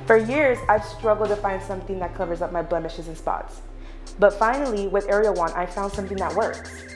For years, I've struggled to find something that covers up my blemishes and spots. But finally, with Area One, I found something that works.